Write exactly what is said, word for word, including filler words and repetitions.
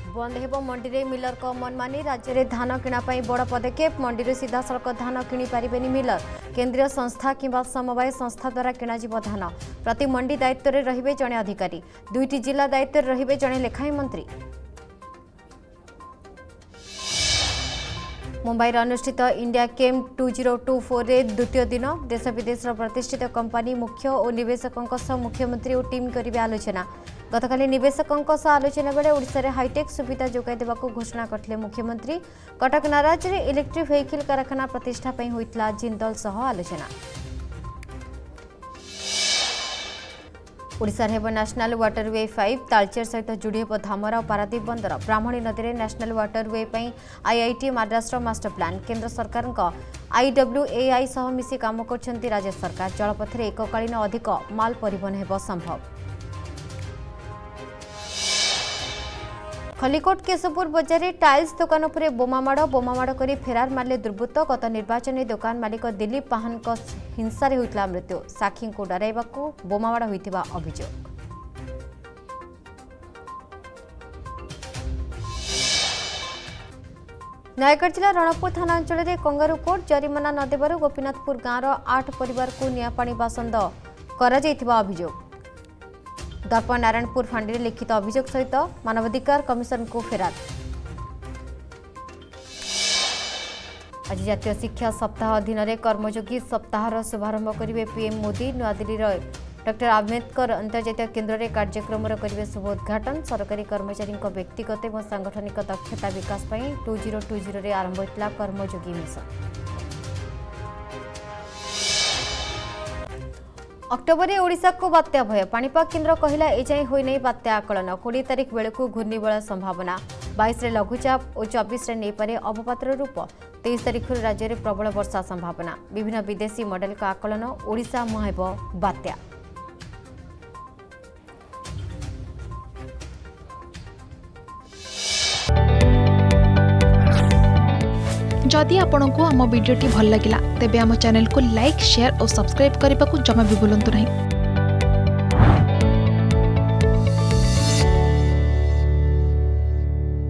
बंद हेबो मंडी रे मिलर को मनमानी राज्य में धान किणा बड़ पदक्षेप मंडी रे सीधा सड़क धान किणी पारिबेनी मिलर केंद्रीय संस्था किंबा समवाय संस्था द्वारा किणाजिबो धान प्रति मंडी दायित्व रे रहिबे जणे अधिकारी दुईटी जिला दायित्व रे रहिबे जणे लेखाई मंत्री। मुंबई अनुष्ठित India chem two zero two four रे द्वितीय दिन देश विदेश प्रतिष्ठित कंपनी मुख्य और निवेशकों सह मुख्यमंत्री और टीम करिबे आलोचना। गतकाली निवेशकों सह आलोचना बेले ओडिशा रे हाईटेक सुविधा जोगाई देबाको घोषणा करथिले मुख्यमंत्री। कटक नाराज रे इलेक्ट्रिक व्हीकल कारखाना प्रतिष्ठा पई होइतला जिंदल सह आलोचना। ओडिशा हेब नेशनल वाटरवे फाइव तालचेर सहित जोड़ी हेब धामरा और पारादीप बंदर ब्राह्मणी नदी में national waterway IIT Madras master plan केंद्र सरकार आईडब्ल्यूएआई सह मिसी काम कर राज्य सरकार जलपथरे एककालीन अधिक माल परिवहन हेब संभव। खलिकोट केशवपुर बजार टाइल्स दुकान पर बोमामाड़ बोमामाड़ कर फेरार मारे दुर्बृत्त गत निर्वाचन दुकान मालिक दिलीप पाहन हिंसा होता मृत्यु साक्षी को डराइबा बोमामाड़ होता अभियोग। नयगढ़ जिला रणपुर थाना अंचल में कंगारू कोर्ट जरिमाना नदेव गोपीनाथपुर गाँव आठ परिवार को निआपाणी बासंद कर अभियोग। दर्पण नारायणपुर फांडी में लिखित अभियोग सहित मानवाधिकार कमिशन को फेरार। आज जातीय शिक्षा सप्ताह अधीन में कर्मयोगी सप्ताहर शुभारंभ करेंगे पीएम मोदी। नुआदिल्ली डॉक्टर आम्बेडकर अंतर्जातीय केन्द्र में कार्यक्रम करेंगे शुभोद्घाटन। सरकारी कर्मचारी व्यक्तिगत और सांगठनिक दक्षता विकास टू जीरो टू जीरो रे आरंभ होता कर्मयोगी मिशन। अक्टोबर ओडिशा को बात्या भय पाणीपाग केन्द्र कहला एजाएं होई नहीं बात्या आकलन। कोड़े तारीख बेलू घूर्णिबल संभावना बाईस रे लघुचाप और चौबीस रे नहीं पारे अवपातर रूप। तेईस तारीख राज्य में प्रबल वर्षा संभावना। विभिन्न विदेशी मॉडल का आकलन ओडिशा मुहांब बात्या। जदि आपंक आम भिडी भल लगा तेब आम चैनल को लाइक शेयर और सब्सक्राइब करने को जमा भी भूलु नहीं।